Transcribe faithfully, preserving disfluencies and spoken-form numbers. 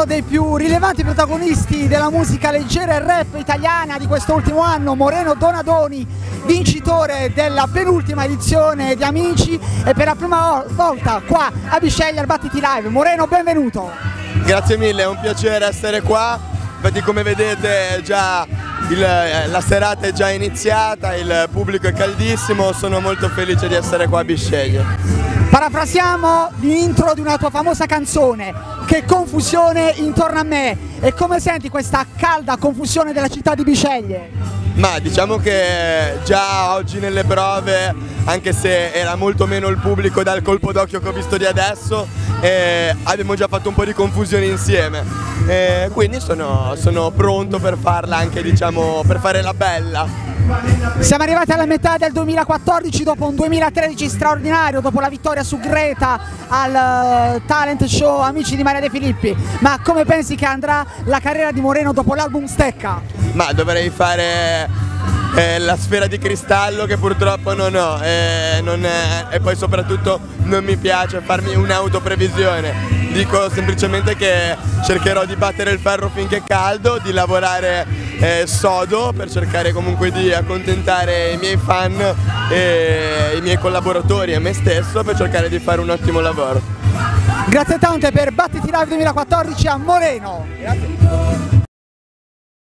dei più rilevanti protagonisti della musica leggera e rap italiana di questo ultimo anno, Moreno Donadoni, vincitore della penultima edizione di Amici e per la prima volta qua a Bisceglie al Battiti Live. Moreno, benvenuto! Grazie mille, è un piacere essere qua, infatti come vedete già il, la serata è già iniziata, il pubblico è caldissimo, sono molto felice di essere qua a Bisceglie. Parafrasiamo l'intro di una tua famosa canzone, che confusione intorno a me, e come senti questa calda confusione della città di Bisceglie? Ma diciamo che già oggi nelle prove, anche se era molto meno il pubblico dal colpo d'occhio che ho visto di adesso, eh, abbiamo già fatto un po' di confusione insieme, eh, quindi sono, sono pronto per farla anche, diciamo, per fare la bella. Siamo arrivati alla metà del duemilaquattordici dopo un duemilatredici straordinario, dopo la vittoria su Greta al uh, talent show Amici di Maria De Filippi, ma come pensi che andrà la carriera di Moreno dopo l'album Stecca? Ma dovrei fare eh, la sfera di cristallo che purtroppo non ho, eh, non è, e poi soprattutto non mi piace farmi un'autoprevisione. Dico semplicemente che cercherò di battere il ferro finché è caldo, di lavorare eh, sodo per cercare comunque di accontentare i miei fan, e i miei collaboratori e me stesso, per cercare di fare un ottimo lavoro. Grazie tante per Battiti Live duemilaquattordici a Moreno. Grazie.